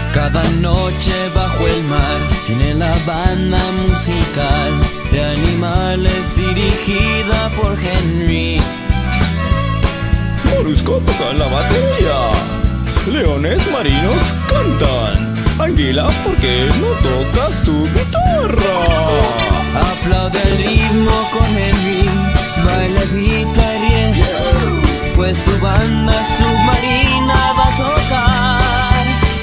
Cada noche bajo el mar tiene la banda musical de animales dirigida por Henry. Molusco toca la batería, leones marinos cantan. Anguila, ¿por qué no tocas tu guitarra? Aplaude el ritmo con Henry, baila, grita y ríe, pues su banda submarina va a tocar.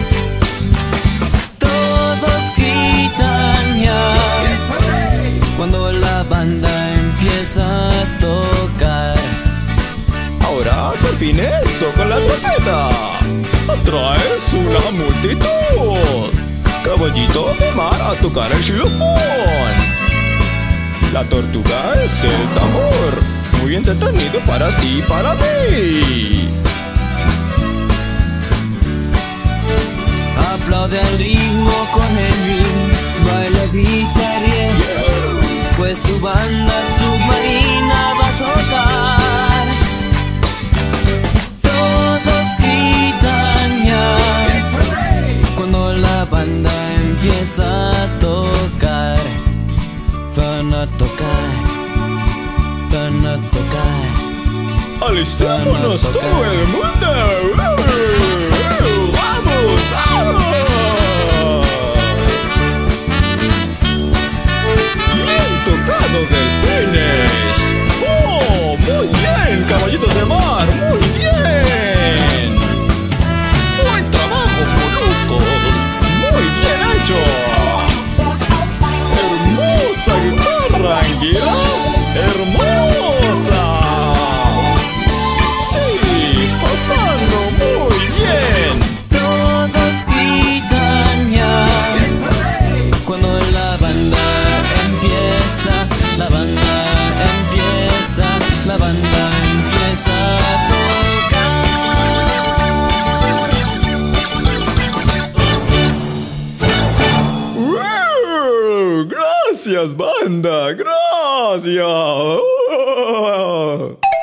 Todos gritan ya cuando la banda empieza a tocar. Ahora delfines tocan la trompeta, atraes una multitud. Caballito de mar a tocar el xilofón. La tortuga es el tambor, muy entretenido para ti y para mí. Aplaude al ritmo con Henry, baila, grita y ríe, pues su banda submarina va a tocar. Todos gritan ya cuando la banda empieza a tocar. Van a tocar, van a tocar. ¡Alistémonos todo el mundo! ¡Vamos, vamos! ¡Bien tocado, delfines! ¡Oh, muy bien, caballitos de mar! ¡Muy bien! ¡Buen trabajo, moluscos! ¡Muy bien hecho! ¡Hermosa guitarra, Anguila! ¡Hermosa! ¡Sí! ¡Pasando muy bien! Todos gritan ya cuando la banda empieza, la banda empieza, la banda empieza a tocar. ¡Gracias, banda! ¡Gracias!